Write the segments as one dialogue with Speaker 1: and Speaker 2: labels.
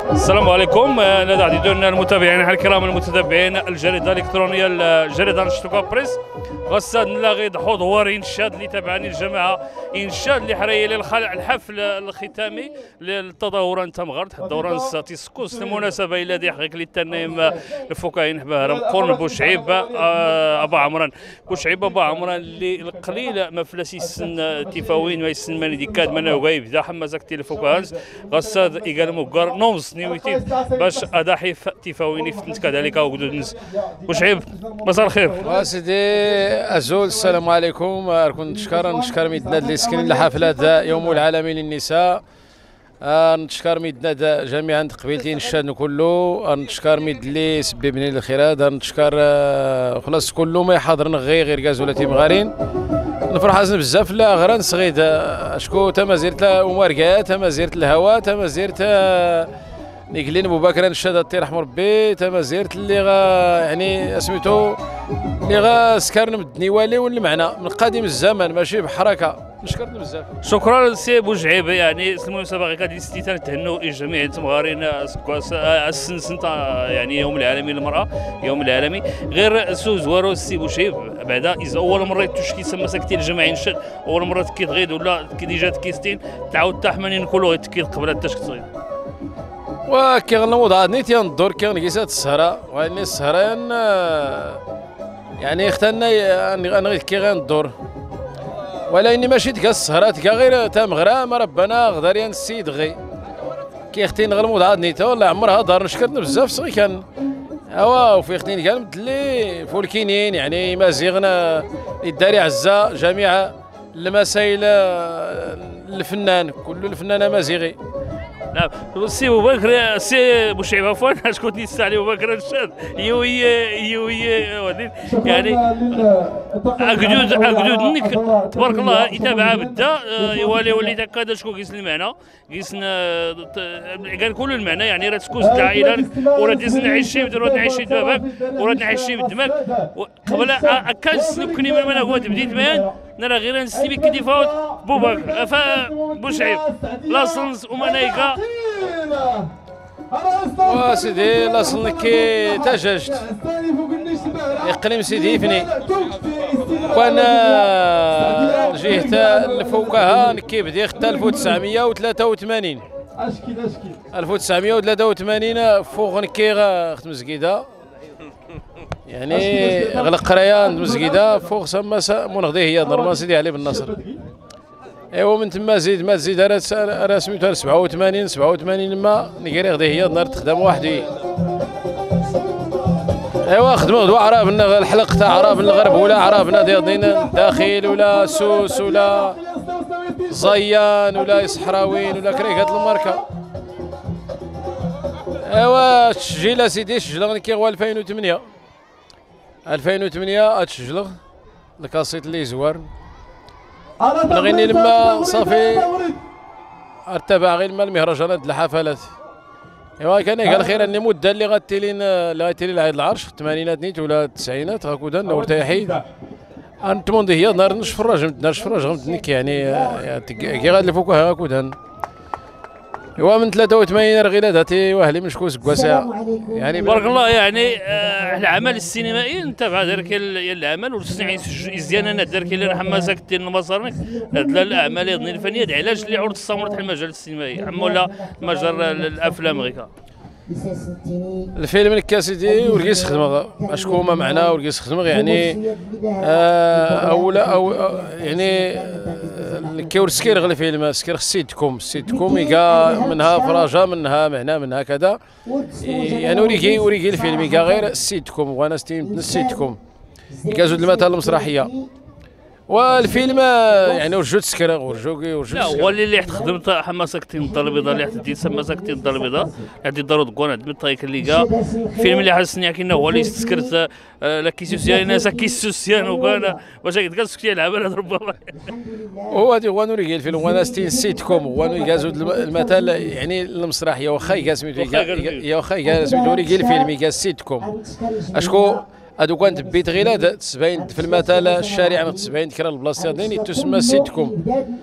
Speaker 1: السلام عليكم. نادى عديدون المتابعين الكرام المتتبعين الجريده الالكترونيه الجريده نشطوكا بريس. غساد نلاغي حضور انشاد اللي تابعني الجماعه انشاد اللي حري الحفل الختامي للتظاهرات تمغرد الدوران تيسكوس المناسبه الى دي حقيق للتنايم الفكاهين بهرم قرن بوشعيب ابا عمران بوشعيب ابا عمران اللي القليل ما فلاسي السن تيفاوين ما يسن ماني ديكاد مانا وغايب دا حمازك تيلفوكاز غساد ايغال موكار نومس نيويتيف باش اضاحي تيفاويني فتنت كذلك وجدود نس بوشعيب مساء الخير
Speaker 2: سيدي أزول. السلام عليكم. نشكر ميدنا اللي سكنين لحفلة يوم العالمي للنساء. نشكر ميدنا جميعا قبيلتين الشان كله. نشكر ميد اللي سببني الخيرات. نشكر خلاص كله ما يحضرنا غير كازولتي مغارين. نفرح حزن بزاف لا غران صغيد اشكو تما زيرت وماركات تما زيرت الهواء تما زيرت نيكلين ابو بكر الشهاده طير رحم ربي تما زيرت اللي يعني سميتو اللي سكرنا بالدنيوالي والمعنى من قديم الزمن ماشي بحركه. نشكرنا بزاف.
Speaker 1: شكرا سي بوجعيب. يعني المناسبه غير غادي ستيتان تهنوا جميع التمغارين السن يعني يوم العالمي للمراه يوم العالمي غير سوزوارو سي بوجعيب بعدا اذا اول مره تشكي سما ساكتين الجماعه نشد اول مره تكيد غيد ولا كي ديجا تكيستين تعاود تحمنين كلو تكيد قبل التشكيل
Speaker 2: وكي غنوض نيتي ندور كي نقيسات السهره واني السهره يعني اختنا انا غير كي غندور ولا اني ماشي تلقى السهرات كا غير تمغرا ما ربنا غداريان السيد غي كي اختي نغلمو عاد نيتا والله عمرها دار نشكرنا بزاف صغي كان اوا وفي اختي كان مدلي فولكينين يعني مازيغنا الداري عزه جميع المسائل الفنان كل الفنان مازيغي.
Speaker 1: نعم سي ابو بكر سي بوشعيب عفوا شكون نستعلي ابو بكر الشاد يوي يعني اكدود انك تبارك الله يتابع بدا يولي تكاد شكون كيسن المعنى كيسن كان كل المعنى يعني راه تسكوز العائله وراه تيسن عيشي وراه نعيشي دابا وراه نعيشي بالدماغ قبل كان سلكني من انا قلت بديت بيان نرى غير نستيبي كي ديفاوت بوبكر بوشعيب لاصنز ومنايكا
Speaker 2: وسيدي لاصن كي تجاجت اقليم سيدي فني وانا جهه الفوكاها نكي بدي حتى 1983 1983 فوق نكي ختم زكيده يعني غلق قريان مزكيده فوق سما منغدي هي نورمال سيدي علي بن نصر. ايوا من تما زيد ما تزيد انا سميتها 87 ما نقري غدي هي نهار تخدم وحدي. ايوا خدموا غدوه عرابنا الحلق تاع عرابنا الغرب ولا عرابنا ديالنا داخل ولا سوس ولا زيان ولا صحراوين ولا كريكات الماركه. ايوا تسجيل سيدي سجل كي 2008 اتسجل الكاسيت اللي زوار نغني لما صافي ارتبع غير لما المهرجانات الحفلات. ايوا كان قال خير اني مده اللي غتيلين العيد العرش في الثمانينات نيت ولا التسعينات هكذا نورتاحي انتموندي هي نهار نشفراج غمدنيك يعني كي غاد الفوكاها هكذا. ايوا من 83 رغيلاتي واهلي من شكون سكواسا يعني
Speaker 1: بارك الله. يعني العمل السينمائي نتابع دارك العمل والصناعي يزيان انا دارك اللي حماسك ديال المسار الاعمال الفنيه علاش اللي عرض استمرت المجال السينمائي ولا مجال الافلام غير
Speaker 2: الفيلم الكاسيدي ورقيس خدمه اشكون ما معناه ورقيس خدمه يعني او يعني كيور سكير غير الفيلم سكير سيتكوم يلقى منها فراجه منها كذا يعني وريكي الفيلم يلقى غير سيتكوم وانا ستيم السيتكوم كازود المثل المسرحيه والفيلم يعني ورجو تسكر ورجو
Speaker 1: لا هو اللي خدمت حماسك تين الدار البيضاء اللي حتى تسمى ساكتين الدار البيضاء هادي دارو دكون عند الطريق اللي كا الفيلم اللي حسني كنا هو اللي تسكرت لا كيسوسيان ناس كيسوسيان وكان واش قال سكتي العمل ربما
Speaker 2: هو هذه هو نوري الفيلم وانا ستين سيتكوم هو يقازود المثل يعني المسرحيه واخا يقاسميتو يا واخا يقاسميتو وري الفيلم يقاس سيتكوم اشكو هادو كانت بيت غير تسباين في المثل الشارع تسباين كرا البلاصه ديني تسمى سيتكوم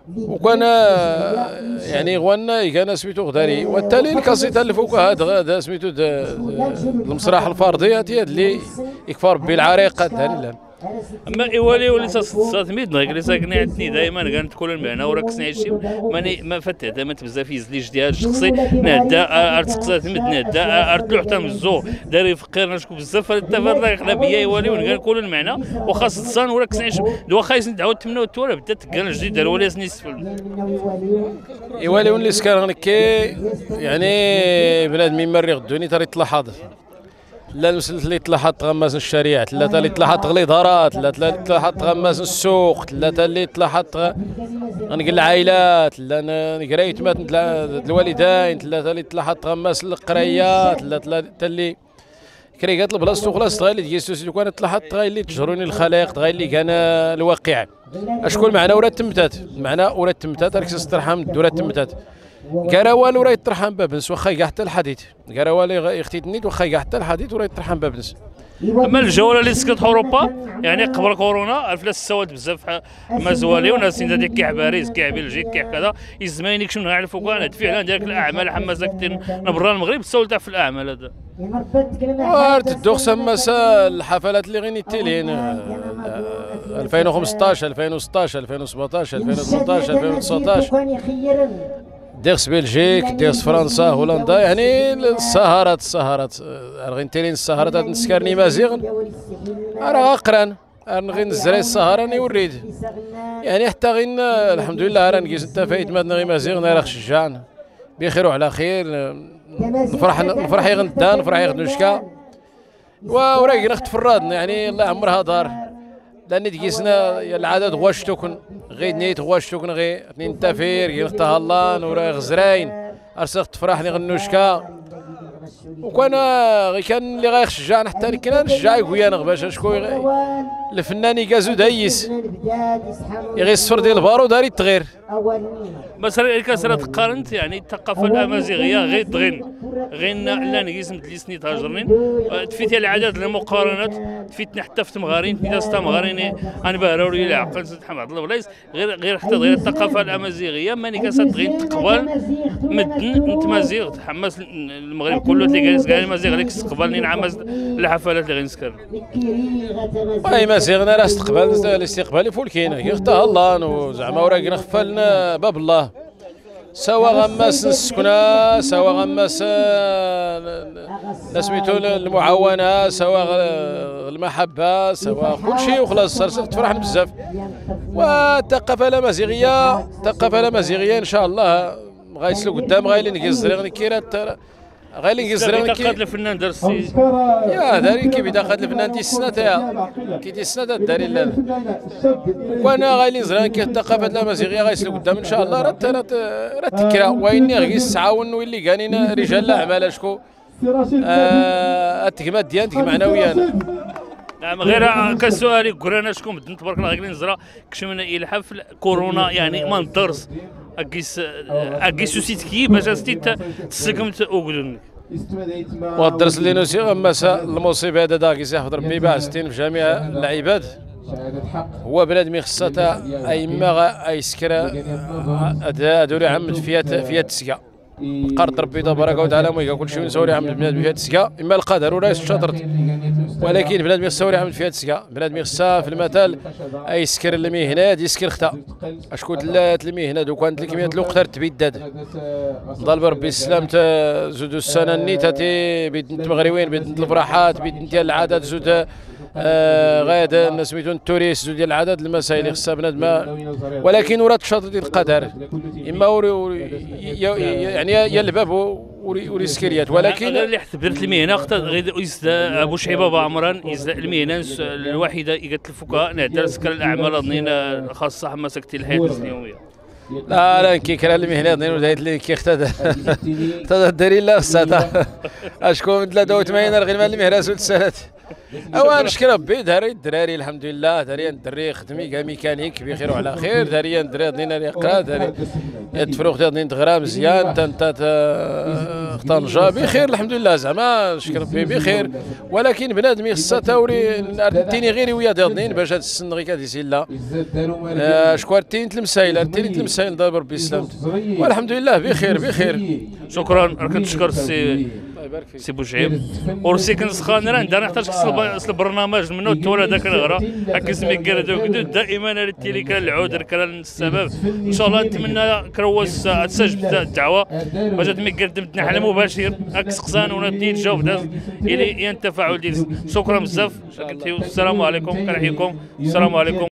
Speaker 2: وكان يعني غوانا كان سميتو غداري، والتالي الكاسيطه اللي فوق هذا سميتو المسرح الفردي هذه اللي يكفر بالعريقه هذه.
Speaker 1: اما ايوالي ولي تصميد نغير ساكن عندني دائما كانت كل المعنى وراك سنعيش ماني ما فتت ما بزاف يزلي جديد الشخصي نهدا ارتقصات مد نهدا ارتلو حتى مزو داري فقير نشكو بزاف التفر يخلا بيا ايوالي ونقال كل المعنى وخاص تصان وراك سنعيش دوا خايس ندعو تمنى وتوالى بدات كان جديد دار ولا سنيسفل
Speaker 2: ايوالي ولي سكان غنكي يعني بنادم يمري غدوني تري تلاحظ لا المسلت اللي تلاحظ تغمس الشريعة، لا اللي تلاحظ تغلي دارات، لا اللي تلاحظ تغمس السوق، لا اللي تلاحظ غنقول العائلات، لا نقريت مات الوالدين، لا اللي تلاحظ تغمس القريات، لا اللي كريقات البلاصتو خلاص تغير اللي تجيسوسي كان تلاحظ تغير اللي تجروني الخلائق تغير اللي كان الواقع. اشكون معنا ورا تمتات، معنا ورا تمتات راك تسترحم الدورة تمتات. كراوال وراه يطرحن بابنس واخا كاع حتى الحديث، كراوال يختي تنيت واخا كاع حتى الحديث وراه يطرحن بابنس.
Speaker 1: اما الجوله اللي سكنت اوروبا يعني قبل كورونا الفلاس السواد بزاف مازوالي وناس هذيك كاع باريس كاع بلجيك كاع كذا يزماينك شنو نعرفوا كان فعلا ديالك الاعمال حماسه كثير برا المغرب تسول تاع في الاعمال هذا.
Speaker 2: وارد الدوخ سماسا الحفلات اللي غير نيتيلين 2015 2016 2017 2018 2019 ديرس بلجيك ديرس فرنسا هولندا يعني السهرات غنتيلين السهرات هاد نسكرني مازيغ راه قران غير نزري السهره راني وريد يعني حتى غير الحمد لله راه نقيس انت فايت مادنا غير مازيغ راه شجعنا بخير وعلى خير نفرح غندا نفرح غنوشكا وراك نخت فرادنا يعني الله عمرها دار لان تقيسنا العدد غواشتوكن غير نيت غواشتوكن غير اثنين تافير غير نختها الله نورا غزراين ارسخ تفرحني غنوشكا وكان غير كان اللي غيشجعنا حتى كنا نشجع يقويانا باش شكون الفنان يكازو دايس يغي الصفر ديال البارو داري تغير
Speaker 1: مثلا الكاسره تقارنت يعني الثقافه الامازيغيه غير دغين غير لا نقيس مدليسني تهاجرنين تفيتي العدد المقارنات تفيتنا حتى في تمغارين في تمغارين انا بهراوري لا عقل سيد عبد الله بلايص غير حتى غير الثقافه الامازيغيه ماني كاسات غير تقبل مدن نتمازيغ تحمس المغرب كله تلقى جالس قال مازيغ عليك استقبالني نعمز الحفلات اللي غنسكر
Speaker 2: اي مازيغنا راه الاستقبال فولكينا يختار الله زعما وراك نخفلنا باب الله سوا غماس السكنة سوا غماس سميتو المعاونة سوا المحبة سوا كل شيء وخلاص صار تفرحنا بزاف. والثقافة الأمازيغية إن شاء الله غايسلو قدام غايلين كيزريغ كيرات غايلين كيزريغ
Speaker 1: كي الفنان درسي
Speaker 2: يا داري كي بدا الفنان دي السنة تاعها كي دي السنة داري لا وانا غايلين زريغ كي الثقافة الأمازيغية غايسلو قدام إن شاء الله راه تكرا ويني غيس تعاون ويلي كانينا رجال الأعمال اشكو التكمات ديالك معنويا.
Speaker 1: نعم غير كسؤالي قرانا شكون بدنا تبارك الله غير نزرا كشمنا الى حفل كورونا يعني ما ندرس اكيس سوسيتكي باش ستيت تسقمت اوغدن
Speaker 2: والدرس اللي نسي غمسا المصيبه هذا داكيس يحفظ ربي باعستين في جميع العباد هو بنادم خصها اي ما اي سكره دوري عمد فيها تسقى قرض ربي تبارك وتعالى ما كل شيء نسوري عمل بنادم فيها تسقى اما القدر ولا شطرت ولكن بنادم يسوري عمل فيها تسقى بنادم يخصها في المثال اي سكر المهنه يسكر ختا اشكون دلات المهنه دو كانت الكميات لو قدرت تبدد ضل ربي السلام زود السنه نيتاتي بيد المغربيين بيد الفرحات بيد العدد زود غادا سميتو التوريست زود ديال العدد المسائل اللي خصها بنادم ولكن ورات شاطر ديال القدر اما يعني يا الباب وريسكريات ولكن
Speaker 1: اللي اعتبرت المهنه غير ابو شعيبه عمران المهنه الوحيده قالت الفقهاء نهدر سكر الاعمال اظنين خاصه مسكتي الحياه اليوميه
Speaker 2: لا كي كرا المهنه اظن ودايت لي كي اختها داري لا خصها اشكون 83 غير مال المهنه سولت سنه اوا نشكر ربي داري الدراري الحمد لله، داري الدري خدمي كاع ميكانيك بخير وعلى خير، داري الدري دينا ريقا، داري التفروخ ديال دغرا مزيان، تنتا طنجه بخير الحمد لله، زعما نشكر ربي بخير. ولكن بنادم خصها تاوري تيني غير ويا ديال باش هاد السن غير كتسيلا شكون تين تلمسايل تلمسايل دابا ربي يسلمت، والحمد لله بخير بخير.
Speaker 1: شكرا كنتشكر سي بوشعيب ورسي كنسخان راه عندنا نحتاج البرنامج منو تولى داك الغرا هكا سمي كردو دائما التيلي كان العود كان السبب. ان شاء الله نتمنى كروس تستجب الدعوه باش تمي قدم النحل مباشر هاك سقسان وندي تجاوب الى التفاعل ديال. شكرا بزاف. السلام عليكم كنحييكم. السلام عليكم.